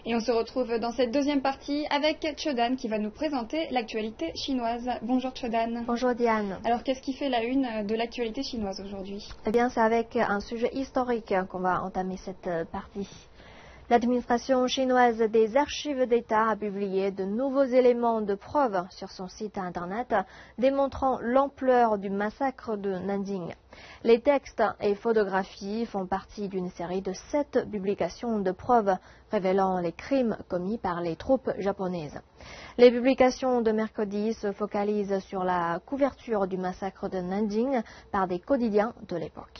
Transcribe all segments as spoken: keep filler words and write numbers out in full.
Et on se retrouve dans cette deuxième partie avec Chodan qui va nous présenter l'actualité chinoise. Bonjour Chodan. Bonjour Diane. Alors qu'est-ce qui fait la une de l'actualité chinoise aujourd'hui? Eh bien c'est avec un sujet historique qu'on va entamer cette partie. L'administration chinoise des archives d'État a publié de nouveaux éléments de preuve sur son site internet démontrant l'ampleur du massacre de Nanjing. Les textes et photographies font partie d'une série de sept publications de preuves révélant les crimes commis par les troupes japonaises. Les publications de mercredi se focalisent sur la couverture du massacre de Nanjing par des quotidiens de l'époque.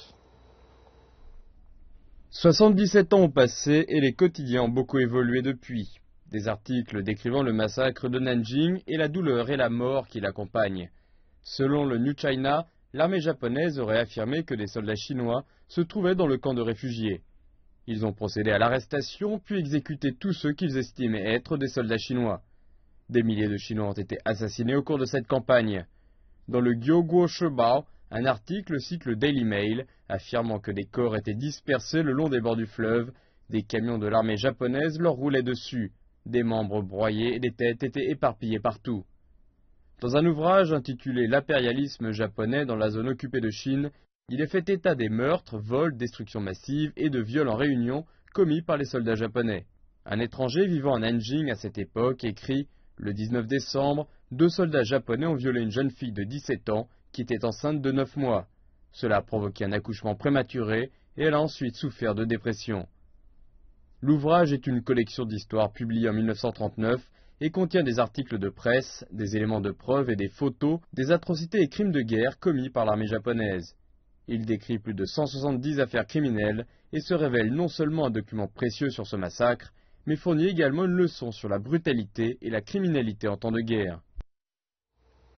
soixante-dix-sept ans ont passé et les quotidiens ont beaucoup évolué depuis. Des articles décrivant le massacre de Nanjing et la douleur et la mort qui l'accompagnent. Selon le New China, l'armée japonaise aurait affirmé que des soldats chinois se trouvaient dans le camp de réfugiés. Ils ont procédé à l'arrestation puis exécuté tous ceux qu'ils estimaient être des soldats chinois. Des milliers de Chinois ont été assassinés au cours de cette campagne. Dans le Gyoguo Shebao, un article cite le Daily Mail, affirmant que des corps étaient dispersés le long des bords du fleuve, des camions de l'armée japonaise leur roulaient dessus, des membres broyés et des têtes étaient éparpillées partout. Dans un ouvrage intitulé « L'impérialisme japonais dans la zone occupée de Chine », il est fait état des meurtres, vols, destructions massives et de viols en réunion commis par les soldats japonais. Un étranger vivant à Nanjing à cette époque écrit « Le dix-neuf décembre, deux soldats japonais ont violé une jeune fille de dix-sept ans qui était enceinte de neuf mois. Cela a provoqué un accouchement prématuré et elle a ensuite souffert de dépression. » L'ouvrage est une collection d'histoires publiée en mille neuf cent trente-neuf et contient des articles de presse, des éléments de preuve et des photos des atrocités et crimes de guerre commis par l'armée japonaise. Il décrit plus de cent soixante-dix affaires criminelles et se révèle non seulement un document précieux sur ce massacre, mais fournit également une leçon sur la brutalité et la criminalité en temps de guerre.